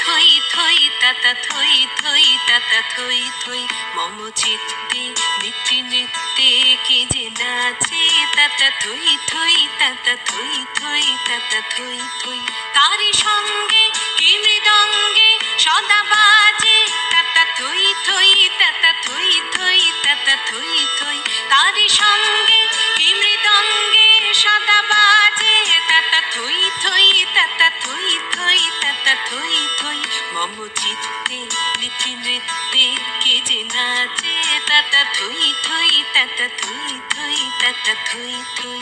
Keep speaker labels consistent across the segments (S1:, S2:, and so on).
S1: থই থই তাতা থই থই তাতা থই থই মম চিত্তে নিত্যে নৃত্যে কে যে নাচে তাতা থই থই তাতা থই থই তাতা থই থই তারি সঙ্গে কি মৃদঙ্গে সদা বাজে তাতা থই থই তাতা থই থই তাতা থই থই তারি সঙ্গে কি মৃদঙ্গে সদা বাজে তাতা থই থই তাতা থই থই তাতা থই থই মম চিত্তে নিত্যে নৃত্যে কে যে নাচে তাতা থই থই তাতা থই থই তাতা থই থই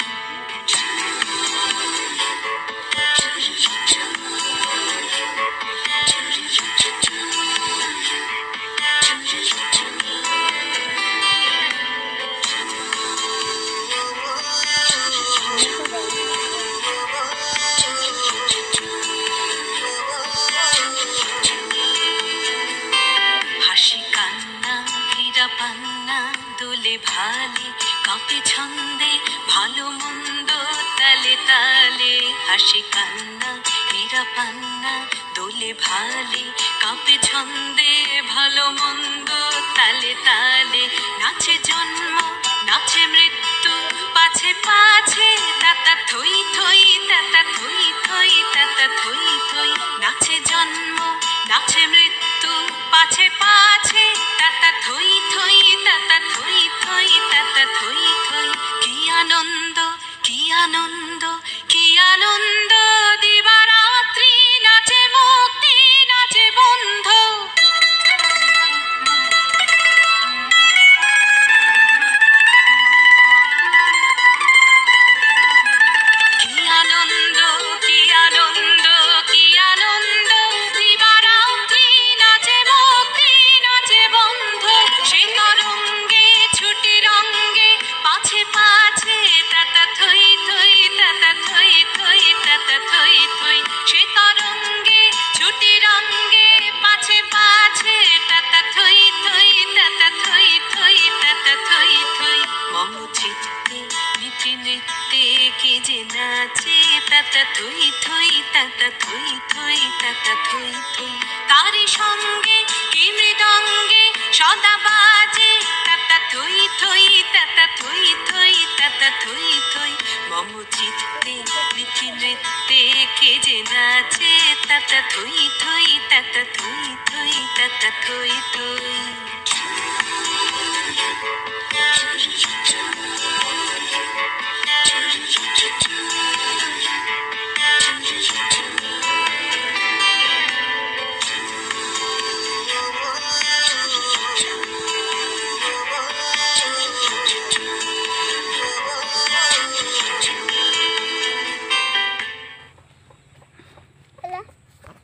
S1: পান্না দোলে ভালে কাঁপে ছন্দে ভালো মন্দ তালে তালে হাসি কান্না হীরা পান্না দোলে ভালে কাঁপে ছন্দে ভালো মন্দ তালে তালে নাচে জন্ম নাচে মৃত্যু পাছে পাছে তাতা থই থই তাতা থই থই তাতা থই থই নাচে জন্ম নাচে মৃত্যু পাছে পাছে তাতা থই থই তাতা থই থই তাতা থই থই কি আনন্দ কি আনন্দ কি আনন্দ দিবারাত্রি নাচে মুক্তি নাচে বন্ধ কি আনন্দ কি আনন্দ কি আনন্দ দিবারাত্রি নাচে মুক্তি নাচে বন্ধ সে তরঙ্গে ছুটি রঙ্গে পাছে পাছে তাতা থই থই তাতা থই থই তাতা থই থই সে তরঙ্গে ছুটি রঙ্গে পাছে পাছে তাতা থই থই তাতা থই থই তাতা থই থই মম চিত্তে নিত্যে নৃত্যে কে যে নাচে তাতা থই থই তাতা থই থই তাতা থই থই তারি সঙ্গে কি মৃদঙ্গে সদা বাজে তাতা থই থই তাতা থই থই তাতা থই থই মম চিত্তে নিত্যে নৃত্যে কে যে নাচে তাতা থই থই তাতা থই থই তাতা থই